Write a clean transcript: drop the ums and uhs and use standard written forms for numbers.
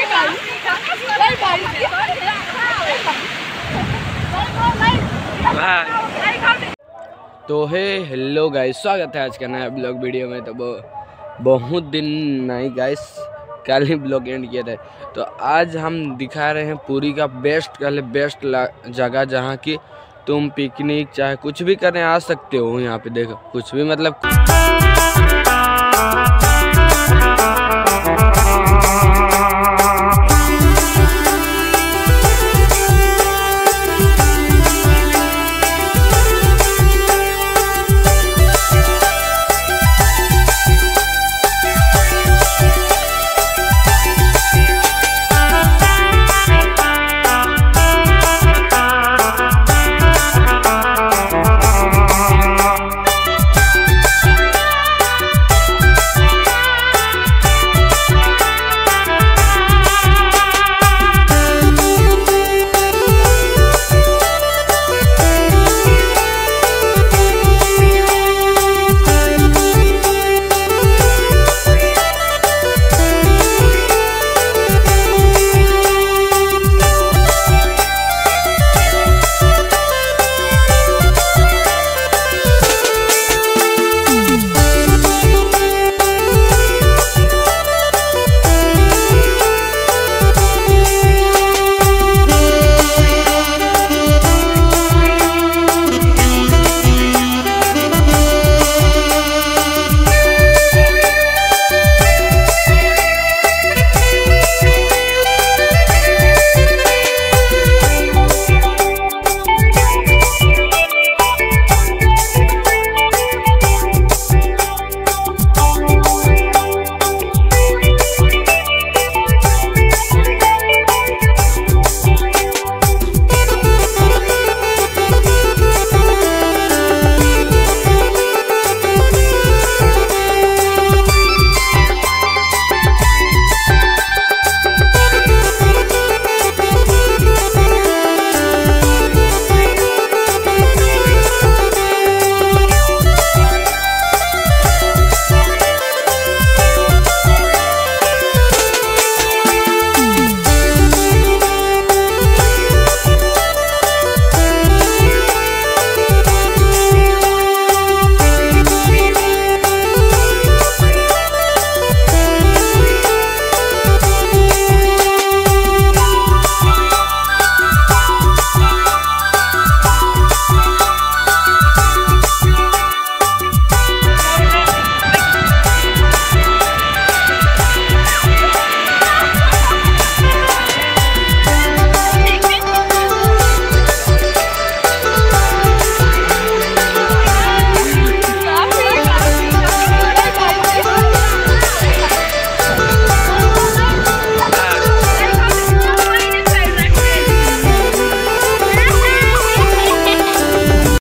तो hello guys, स्वागत है आज का नया ब्लॉग वीडियो में। तो बहुत दिन नहीं गाइस, कल ही ब्लॉग एंड किया था। तो आज हम दिखा रहे हैं पुरी का बेस्ट जगह जहाँ की तुम पिकनिक चाहे कुछ भी करने आ सकते हो। यहाँ पे देखो कुछ भी मतलब